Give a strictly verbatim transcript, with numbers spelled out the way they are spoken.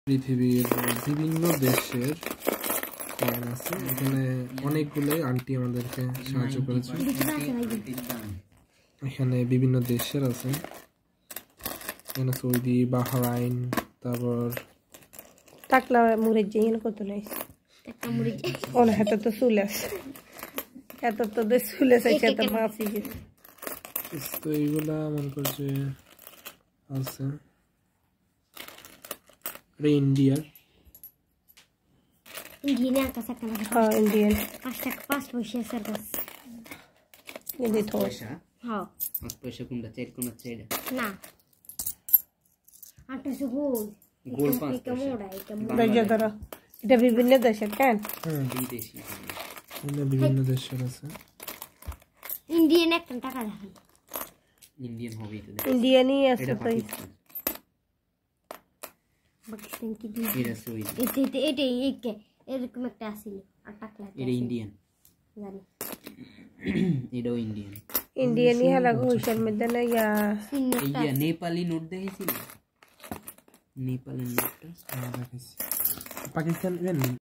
পৃথিবীর বিভিন্ন দেশের কয়েন আছে, এখানে অনেকগুলোই আন্টি আমাদেরকে সাহায্য করেছে। এখানে বিভিন্ন দেশের আছে, এখানে সৌদি, বাহরাইন, তারপর টাকলা মুড়ে যেন কত নাই ওন হাতে তো চুলেস এত তো দেশ চুলেস আছে তো মাছি গেছে। তো এইগুলা মনে করছে আছে ইন্ডিয়ার ইন্ডিয়ান কাছে কানা হ্যাঁ ইন্ডিয়ান পাঁচ টাকা পাঁচ পয়সা সার্ভিস ইন্ডিয়া তো হ্যাঁ পাঁচ পয়সা কোনটা চার কোনটা চার না আটশো গোল গোল পাঁচ এটা মোড়া এটা দেশে ধরো এটা বিভিন্ন দেশের কেন হ্যাঁ বিদেশি এগুলো বিভিন্ন দেশের আছে। ইন্ডিয়ান একটা টাকা দেখেন ইন্ডিয়ান হবে এটা ইন্ডিয়ানই আছে এটা তো পাকিস্তান পাকিস্তান কি দিই এটা সৌদি এটা এটা এটা এইকে এরকম একটা আছিল আর টাকলা এটা ইন্ডিয়ান জানি এটাও ইন্ডিয়ান ইন্ডিয়ানই হালা ঘোষের মধ্যে না ইয়া ইয়া নেপালি নোট দেখেছিল নেপালি নোটটা পাকিস্তান